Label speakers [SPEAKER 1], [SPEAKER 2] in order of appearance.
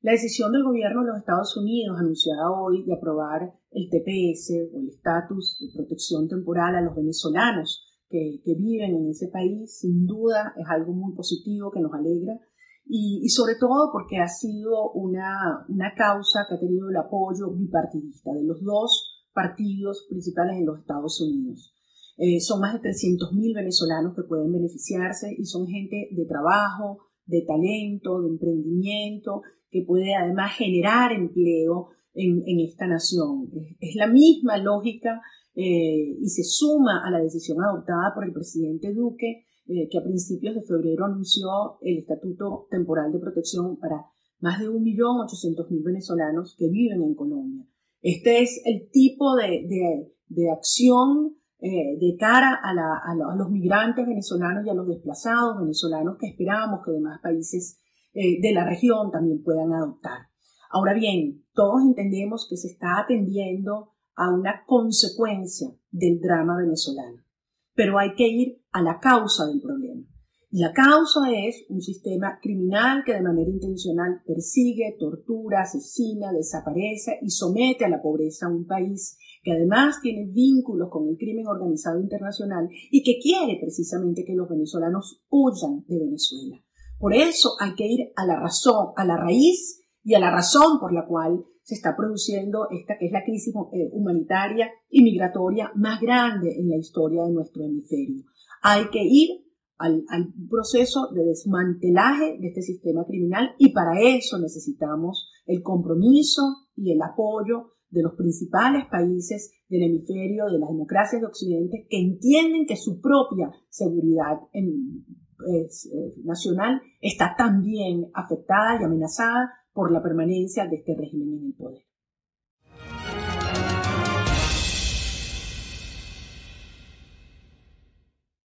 [SPEAKER 1] La decisión del gobierno de los Estados Unidos, anunciada hoy, de aprobar el TPS o el estatus de protección temporal a los venezolanos que viven en ese país, sin duda es algo muy positivo que nos alegra y sobre todo porque ha sido una causa que ha tenido el apoyo bipartidista de los dos partidos principales en los Estados Unidos. Son más de 300.000 venezolanos que pueden beneficiarse y son gente de trabajo, de talento, de emprendimiento, que puede además generar empleo en esta nación. Es la misma lógica y se suma a la decisión adoptada por el presidente Duque, que a principios de febrero anunció el Estatuto Temporal de Protección para más de 1.800.000 venezolanos que viven en Colombia. Este es el tipo de acción de cara a los migrantes venezolanos y a los desplazados venezolanos que esperamos que demás países de la región también puedan adoptar. Ahora bien, todos entendemos que se está atendiendo a una consecuencia del drama venezolano, pero hay que ir a la causa del problema. Y la causa es un sistema criminal que de manera intencional persigue, tortura, asesina, desaparece y somete a la pobreza a un país que además tiene vínculos con el crimen organizado internacional y que quiere precisamente que los venezolanos huyan de Venezuela. Por eso hay que ir a la razón, a la raíz y a la razón por la cual se está produciendo esta que es la crisis humanitaria y migratoria más grande en la historia de nuestro hemisferio. Hay que ir al proceso de desmantelaje de este sistema criminal y para eso necesitamos el compromiso y el apoyo de los principales países del hemisferio, de las democracias de Occidente, que entienden que su propia seguridad nacional está también afectada y amenazada por la permanencia de este régimen en el poder.